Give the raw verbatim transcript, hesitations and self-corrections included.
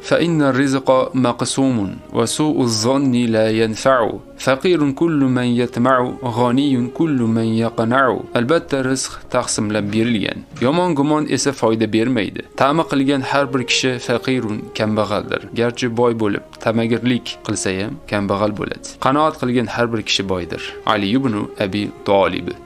fa inna rizqa maqsumun va su'uz zonni la yanfa'u. Faqirun kullu man yatma'u, g'aniyun kullu man yaqna'u. Albatta rizq taqsimlab berilgan. Yomon gumon esa foyda bermaydi. Ta'ma qilgan har bir kishi faqirun kambag'aldir. Garchi boy bo'lib tamagirlik qilsa ham kambag'al bo'ladi. Qanoat qilgan har bir kishi boydir. Ali ibn Abi Talib.